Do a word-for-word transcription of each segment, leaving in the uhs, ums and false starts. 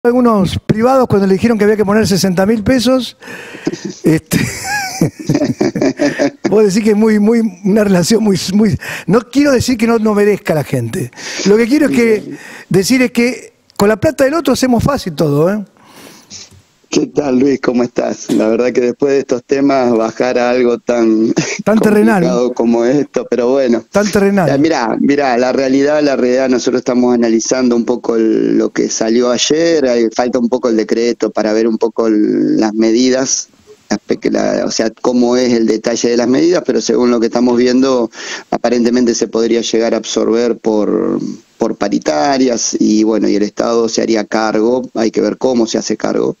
Algunos privados cuando le dijeron que había que poner sesenta mil pesos, este, puedo decir que es muy, muy, una relación muy, muy, no quiero decir que no, no merezca a la gente, lo que quiero es que, decir es que con la plata del otro hacemos fácil todo, ¿eh? ¿Qué tal, Luis? ¿Cómo estás? La verdad que después de estos temas bajar a algo tan, tan terrenal como esto, pero bueno. Tan terrenal. Mirá, mirá, la realidad, la realidad, nosotros estamos analizando un poco el, lo que salió ayer, hay, falta un poco el decreto para ver un poco el, las medidas, la, o sea, cómo es el detalle de las medidas, pero según lo que estamos viendo, aparentemente se podría llegar a absorber por... por paritarias y bueno, y el Estado se haría cargo, hay que ver cómo se hace cargo.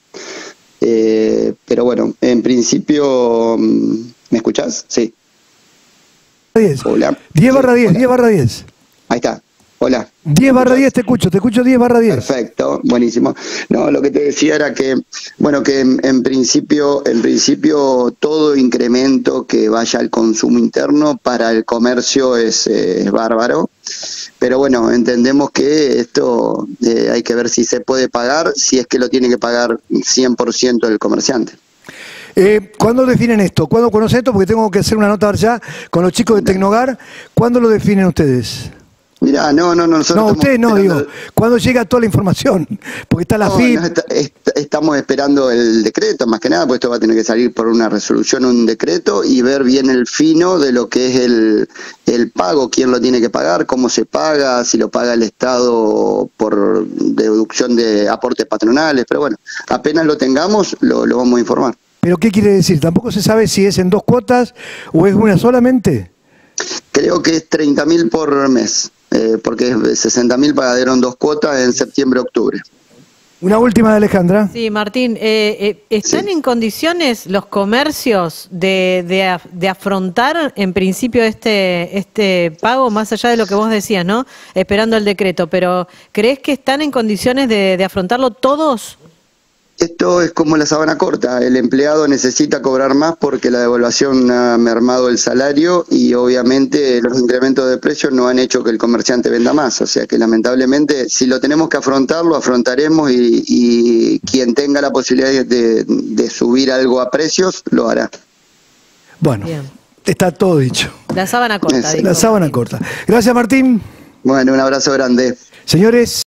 Eh, pero bueno, en principio, ¿me escuchás? Sí. diez. Hola. diez barra diez, diez barra diez. Ahí está. Hola. diez barra diez te escucho, te escucho diez barra diez. Perfecto, buenísimo. No, lo que te decía era que, bueno, que en, en principio, en principio todo incremento que vaya al consumo interno para el comercio es, eh, es bárbaro. Pero bueno, entendemos que esto eh, hay que ver si se puede pagar, si es que lo tiene que pagar cien por ciento el comerciante. Eh, ¿Cuándo definen esto? ¿Cuándo conocen esto? Porque tengo que hacer una nota ya con los chicos de Tecnogar. ¿Cuándo lo definen ustedes? Mirá, no, no, no. Nosotros no, ustedes no, digo. ¿Cuándo llega toda la información? Porque está la no, F I P. No, está, está, estamos esperando el decreto, más que nada, porque esto va a tener que salir por una resolución, un decreto, y ver bien el fino de lo que es el, el pago, quién lo tiene que pagar, cómo se paga, si lo paga el Estado por deducción de aportes patronales. Pero bueno, apenas lo tengamos, lo, lo vamos a informar. ¿Pero qué quiere decir? ¿Tampoco se sabe si es en dos cuotas o es una solamente? Creo que es treinta mil por mes. Eh, porque sesenta mil pagaron dos cuotas en septiembre-octubre. Una última de Alejandra. Sí, Martín, eh, eh, ¿están sí. en condiciones los comercios de, de, de afrontar en principio este, este pago, más allá de lo que vos decías, ¿no? Esperando el decreto, pero ¿crees que están en condiciones de, de afrontarlo todos? Esto es como la sábana corta, el empleado necesita cobrar más porque la devaluación ha mermado el salario y obviamente los incrementos de precios no han hecho que el comerciante venda más, o sea que lamentablemente si lo tenemos que afrontar, lo afrontaremos y, y quien tenga la posibilidad de, de subir algo a precios, lo hará. Bueno, bien. Está todo dicho. La sábana corta. La sábana corta. Gracias, Martín. Bueno, un abrazo grande. Señores.